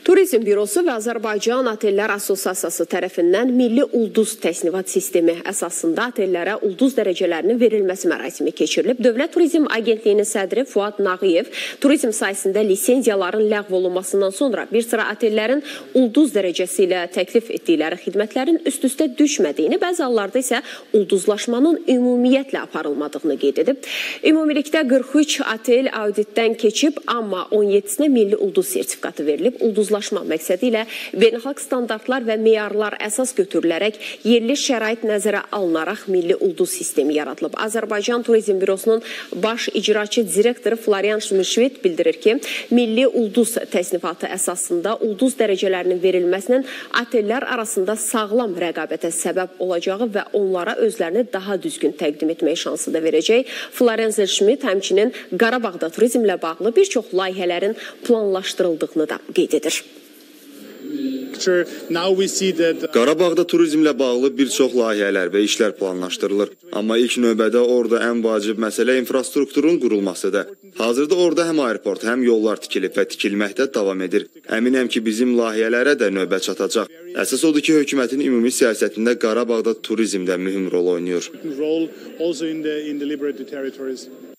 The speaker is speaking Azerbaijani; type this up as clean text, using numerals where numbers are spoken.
Turizm Bürosu və Azərbaycan Otellər Assosiasiyası tərəfindən Milli Ulduz təsnifat sistemi əsasında otellərə ulduz dərəcələrinin verilməsi mərasimi keçirilib. Dövlət Turizm Agentliyinin sədri Fuad Nağıyev turizm sayəsində lisenziyaların ləğv olunmasından sonra bir sıra otellərin ulduz dərəcəsi ilə təklif etdikləri xidmətlərin üst-üstə düşmədiyini, bəzi hallarda isə ulduzlaşmanın ümumiyyətlə aparılmadığını qeyd edib. Ümumilikdə 43 otel auditdən keçib, amma 17-sinə Milli Ulduz sertifikatı verilib. Ulduzlaşma məqsədi ilə beynəlxalq standartlar və meyarlar əsas götürülərək yerli şərait nəzərə alınaraq Milli Ulduz sistemi yaradılıb. Azərbaycan Turizm Bürosunun baş icraçı direktoru Florian Schmidt bildirir ki, Milli Ulduz təsnifatı əsasında ulduz dərəcələrinin verilməsinin otellər arasında sağlam rəqabətə səbəb olacağı və onlara özlərini daha düzgün təqdim etmək şansı da verəcək. Florian Schmidt həmçinin Qarabağda turizmlə bağlı bir çox layihələrin planlaşdırıldığını da qeyd edir. Qarabağda turizmlə bağlı bir çox layihələr və işlər planlaşdırılır. Amma ilk növbədə orada ən vacib məsələ infrastrukturun qurulmasıdır. Hazırda orada həm aeroport, həm yollar tikilib və tikilməkdə davam edir. Əminəm ki, bizim layihələrə də növbə çatacaq. Əsas odur ki, hökumətin ümumi siyasətində Qarabağda turizm də mühüm rol oynayır.